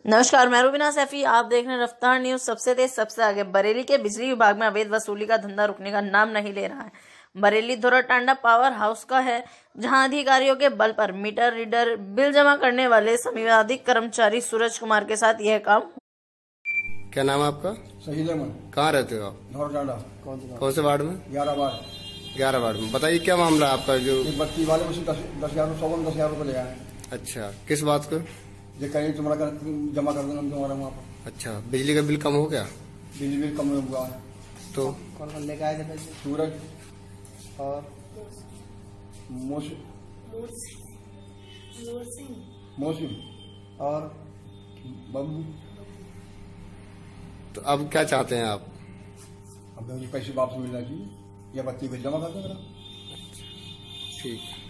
नमस्कार, मैं रूबीना सैफी। आप देख रहे हैं रफ्तार न्यूज। सबसे तेज सबसे आगे। बरेली के बिजली विभाग में अवैध वसूली का धंधा रुकने का नाम नहीं ले रहा है। बरेली धोराटांडा पावर हाउस का है, जहां अधिकारियों के बल पर मीटर रीडर बिल जमा करने वाले संविदानिक कर्मचारी सूरज कुमार के साथ यह काम। क्या नाम है आपका? शहीद अहमद। कहाँ रहते हो आप? धोराटांडा। कौन से वार्ड में? 11 बार। 11 वार्ड में। बताइए क्या मामला है आपका? जो बत्ती वाले मुझसे 10,000 रुपये ले आए। अच्छा, किस बात को? जो कहीं तुम्हारा जमा कर देना तुम्हारा वहाँ पर। अच्छा, बिजली का बिल कम हो गया? बिजली बिल कम हुआ है। तो कौन लेके आए थे पैसे? सूरज और मौसम और बब्बू। तो अब क्या चाहते हैं आप? अब पैसे वापस मिलना चाहिए या बत्ती को जमा कर देना। ठीक।